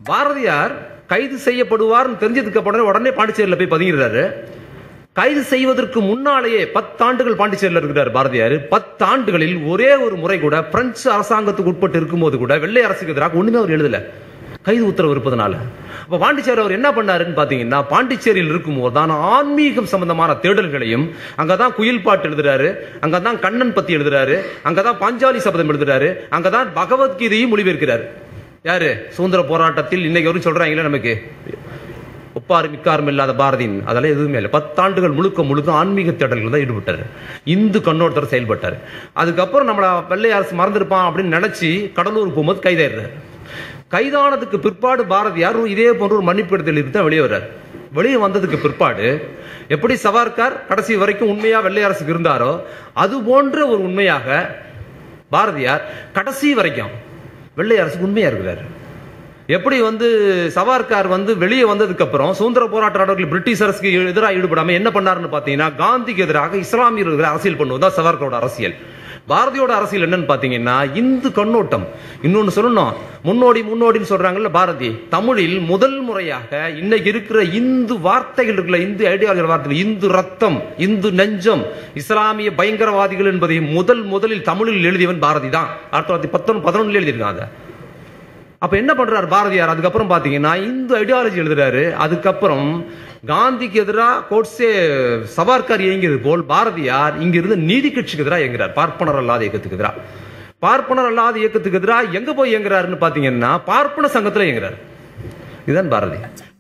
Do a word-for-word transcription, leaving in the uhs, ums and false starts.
பாரதியார் கைது செய்யப்படுவார் தெரிஞ்சதுக்கு அப்புறம் உடனே பாண்டிச்சேரியில் போய் பதுங்கிறாரு. கைது செய்வதற்கு முன்னாலேயே பத்தாண்டுகள் பாண்டிச்சேரியில் இருக்கிறார் பாரதியார். பத்தாண்டுகளில் ஒரே ஒரு முறை கூட பிரெஞ்சு அரசாங்கத்துக்கு உட்பட்டு இருக்கும்போது கூட வெள்ளை அரசுக்கு எதிராக ஒண்ணுமே அவர் எழுதல, கைது உத்தரவு இருப்பதனால. அப்ப பாண்டிச்சேரி அவர் என்ன பண்ணாருன்னு பாத்தீங்கன்னா, பாண்டிச்சேரியில் இருக்கும்போது தான் ஆன்மீகம் சம்பந்தமான தேடல்களையும், அங்கதான் குயில் பாட்டு எழுதுறாரு, அங்கதான் கண்ணன் பத்தி எழுதுறாரு, அங்கதான் பாஞ்சாலி சபதம் எழுதுறாரு, அங்கதான் பகவத்கீதையும் மொழிபெயர்க்கிறார். யாரு? சுதந்திர போராட்டத்தில் இன்னைக்கு வரும் சொல்றாங்களே நமக்கு ஒப்பாறு மிக்காரும் இல்லாத பாரதியின், அதெல்லாம் எதுவுமே இல்லை. பத்தாண்டுகள் முழுக்க முழுக்க ஆன்மீக தேடல்கள் தான் ஈடுபட்டாரு, இந்து கண்ணோட்டத்தோட செயல்பட்டாரு. அதுக்கப்புறம் நம்மள வெள்ளை அரசு மறந்துருப்பான் அப்படின்னு நினைச்சு கடலூர் போகும்போது கைதாயிடுறாரு. கைதானதுக்கு பிற்பாடு பாரதியார் இதே போன்ற ஒரு மன்னிப்பு இடத்தில் இருந்து தான் வெளியே வர்றார். வெளியே வந்ததுக்கு பிற்பாடு எப்படி சவார்கார் கடைசி வரைக்கும் உண்மையா வெள்ளை அரசுக்கு இருந்தாரோ அது போன்ற ஒரு உண்மையாக பாரதியார் கடைசி வரைக்கும் வெள்ளை அரசுக்கு உண்மையா இருக்கிறார். எப்படி வந்து சவார்கார் வந்து வெளியே வந்ததுக்கு அப்புறம் சுதந்திர போராட்ட நடவடிக்கை பிரிட்டிஷ் அரசுக்கு எதிராக ஈடுபடாம என்ன பண்ணாருன்னு பாத்தீங்கன்னா, காந்திக்கு எதிராக இஸ்லாமியர்கள் அரசியல் பண்ணுவதுதான் சவார்கரோட அரசியல். பாரதியோட அரசியல் என்னன்னு பாத்தீங்கன்னா இந்து கண்ணோட்டம். இன்னொன்னு சொல்லணும், முன்னோடி முன்னோடின்னு சொல்றாங்கல்ல பாரதி, தமிழில் முதல் முறையாக இன்னைக்கு இருக்கிற இந்து வார்த்தைகள் இருக்குல்ல, இந்து ஐடியாலஜி வார்த்தைகள், இந்து ரத்தம், இந்து நெஞ்சம், இஸ்லாமிய பயங்கரவாதிகள் என்பதை முதல் முதலில் தமிழில் எழுதியவன் பாரதி தான். ஆயிரத்தி தொள்ளாயிரத்தி பத்தொன்னு பதினொன்னுல எழுதியிருக்காங்க. அப்ப என்ன பண்றாரு பாரதியார்? அதுக்கப்புறம் பாத்தீங்கன்னா இந்து ஐடியாலஜி எழுதுறாரு. அதுக்கப்புறம் காந்திக்கு எதிராக கோட்ஸே சவார்கார் இயங்கியது போல் பாரதியார் இங்கிருந்து நீதி கட்சிக்கு எதிராக இயங்குறார், பார்ப்பனர் அல்லாத இயக்கத்துக்கு எதிராக. பார்ப்பனர் அல்லாத இயக்கத்துக்கு எதிராக எங்க போய் இயங்குறாருன்னு பாத்தீங்கன்னா பார்ப்பன சங்கத்துல இயங்குறாரு. இதுதான் பாரதியார்.